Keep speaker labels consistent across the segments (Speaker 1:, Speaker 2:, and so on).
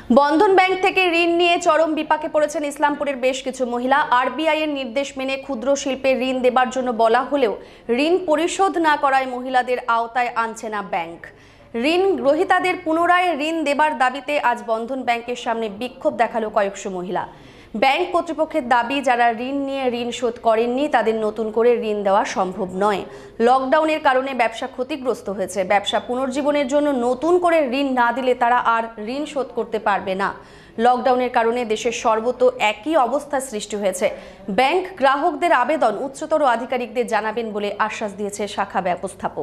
Speaker 1: বন্ধন bank থেকে ঋণ নিয়ে চরম বিপাকে পড়েছেন ইসলামপুরের বেশ কিছু মহিলা। আরবিআই এর নির্দেশ মেনে ক্ষুদ্র শিল্পে ঋণ দেবার জন্য বলা হলেও ঋণ পরিশোধ না করায় মহিলাদের আওতায় আনছে না ব্যাংক। ঋণ গ্রহীতাদের পুনরায় ঋণ দেবার দাবিতে আজ বন্ধন ব্যাংকের সামনে বিক্ষোভ দেখালো কয়েকশো মহিলা। ব্যাংক কর্তৃপক্ষের দাবি, যারা ঋণ নিয়ে ঋণ শোধ করেননি তাদের নতুন করে ঋণ দেওয়া সম্ভব নয়। লকডাউনের কারণে ব্যবসা ক্ষতিগ্রস্ত হয়েছে। ব্যবসা পুনর্জীবনের জন্য নতুন করে ঋণ না দিলে তারা আর ঋণ শোধ করতে পারবে না। লকডাউনের কারণে দেশের সর্বত্র একই অবস্থা সৃষ্টি হয়েছে। ব্যাংক গ্রাহকদের আবেদন উচ্চতর আধিকারিকদের জানাবেন বলে আশ্বাস দিয়েছে শাখা ব্যবস্থাপক।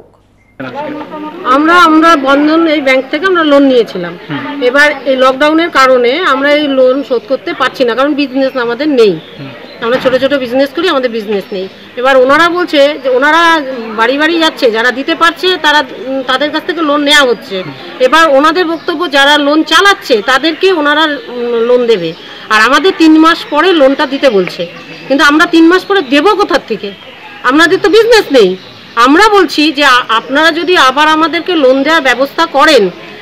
Speaker 2: আমরা বন্ধন এই ব্যাংক থেকে আমরা লোন নিয়েছিলাম। এবার এই লকডাউনের কারণে আমরা এই লোন শোধ করতে পারছি না, কারণ বিজনেস আমাদের নেই। আমরা ছোট ছোট বিজনেস করি, আমাদের বিজনেস নেই। এবার ওনারা বলছে যে ওনারা বাড়ি বাড়ি যাচ্ছে, যারা দিতে পারছে তাদের কাছ থেকে লোন নেওয়া হচ্ছে। এবার ওনাদের বক্তব্য, যারা লোন চালাচ্ছে তাদেরকে ওনারা লোন দেবে, আর আমাদের 3 মাস পরে লোনটা দিতে বলছে। কিন্তু আমরা 3 মাস পরে দেবো কোথার থেকে? আমাদের তো বিজনেস নেই। আমরা বলছি যে আপনারা যদি আবার আমাদেরকে লোন দেওয়ার ব্যবস্থা করেন,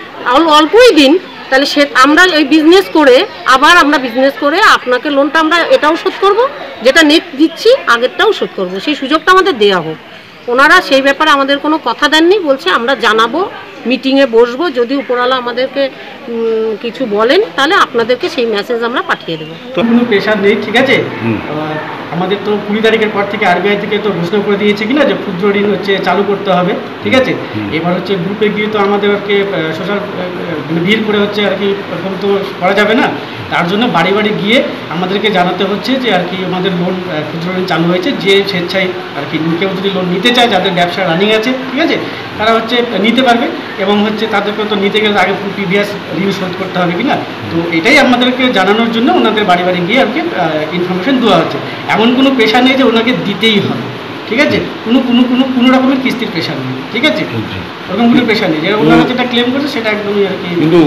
Speaker 2: অল্পই দিন, তাহলে আমরা এই বিজনেস করে আমরা বিজনেস করে আপনাকে লোনটা আমরা এটাও শোধ করব, যেটা নেট দিচ্ছি আগেরটাও শোধ করব। সেই সুযোগটা আমাদের দেওয়া হোক। ওনারা সেই ব্যাপারে আমাদের কোনো কথা দেননি। বলছে আমরা জানাবো, মিটিংয়ে বসবো, যদি উপরওয়ালা আমাদেরকে কিছু বলেন তাহলে আপনাদেরকে সেই মেসেজ আমরা পাঠিয়ে দেবো।
Speaker 3: তো কোনো প্রেশার নেই, ঠিক আছে। আমাদের তো 20 তারিখের পর থেকে আরবিআই থেকে তো ঘোষণা করে দিয়েছে কিনা যে ক্ষুদ্র ঋণ চালু করতে হবে, ঠিক আছে। এবার গ্রুপে গিয়ে তো আমাদেরকে সোশ্যাল ভিড় করে এরকম তো করা যাবে না। তার জন্য বাড়ি বাড়ি গিয়ে আমাদেরকে জানাতে হচ্ছে যে আমাদের লোন ক্ষুদ্র ঋণ চালু হয়েছে। যে স্বেচ্ছায় কেউ যদি লোন নিতে চায়, যাদের ব্যবসা রানিং আছে, ঠিক আছে, তারা নিতে পারবে। এবং তাদেরকে তো নিতে গেলে আগে প্রিভিয়াস ঋণ শোধ করতে হবে কিনা। তো এটাই আমাদেরকে জানানোর জন্য ওনাদের বাড়ি বাড়ি গিয়ে ইনফরমেশন দেওয়া হচ্ছে। এমন কোনো প্রেশার নেই যে ওনাকে দিতেই হবে, ঠিক আছে। কোনো রকমের কিস্তির প্রেশার নেই, ঠিক আছে। ওরকম কোনো প্রেশার নেই। ওনারা যেটা ক্লেম করছে সেটা একদমই কিন্তু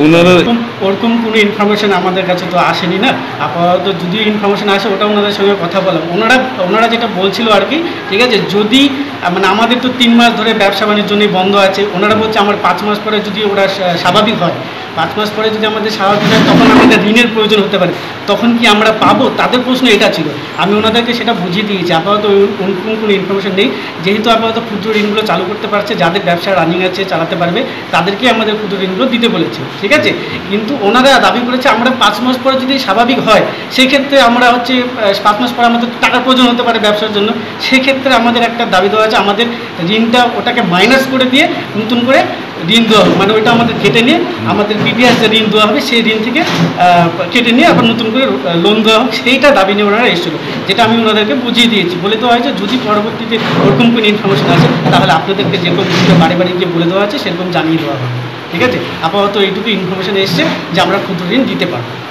Speaker 3: ওরকম কোনো ইনফরমেশন আমাদের কাছে তো আসেনি না। আপাতত যদি ইনফরমেশন আসে ওটা ওনাদের সঙ্গে কথা বললাম। ওনারা যেটা বলছিল ঠিক আছে, যদি আমাদের তো 3 মাস ধরে ব্যবসা বাণিজ্য নিয়ে বন্ধ আছে। ওনারা বলছে আমার 5 মাস পরে যদি ওরা স্বাভাবিক হয়, 5 মাস পরে যদি আমাদের স্বাভাবিক হয়, তখন আমাদের ঋণের প্রয়োজন হতে পারে। তখন কি আমরা পাবো? তাদের প্রশ্ন এটা ছিল। আমি ওনাদেরকে সেটা বুঝিয়ে দিয়েছি। আপাতত কোনো ইনফরমেশন নেই। যেহেতু আপাতত ক্ষুদ্র ঋণগুলো চালু করতে পারছে, যাদের ব্যবসা রানিং আছে, চালাতে পারবে, তাদেরকে আমাদের ক্ষুদ্র ঋণগুলো দিতে বলেছে, ঠিক আছে। কিন্তু ওনারা দাবি করেছে আমরা 5 মাস পরে যদি স্বাভাবিক হয়, সেক্ষেত্রে আমরা 5 মাস পরে আমাদের টাকার প্রয়োজন হতে পারে ব্যবসার জন্য। সেক্ষেত্রে আমাদের একটা দাবি দেওয়া আছে, আমাদের ঋণটা ওটাকে মাইনাস করে দিয়ে নতুন করে ঋণ দেওয়া হবে। মানে ওইটা আমাদের কেটে নিয়ে আমাদের প্রিভিয়াস যে ঋণ দেওয়া হবে সেই ঋণ থেকে কেটে নিয়ে আবার নতুন করে লোন দেওয়া হবে। সেইটা দাবি নিয়ে ওনারা এসেছিল, যেটা আমি ওনাদেরকে বুঝিয়ে দিয়েছি। বলে দেওয়া হয়েছে যদি পরবর্তীতে ওরকম কোনো ইনফরমেশন আছে তাহলে আপনাদেরকে যেরকম বাড়ি বাড়ি গিয়ে বলে দেওয়া আছে সেরকম জানিয়ে দেওয়া হবে, ঠিক আছে। আপাতত এইটুকু ইনফরমেশন এসছে যে আমরা ক্ষুদ্র ঋণ দিতে পারবো।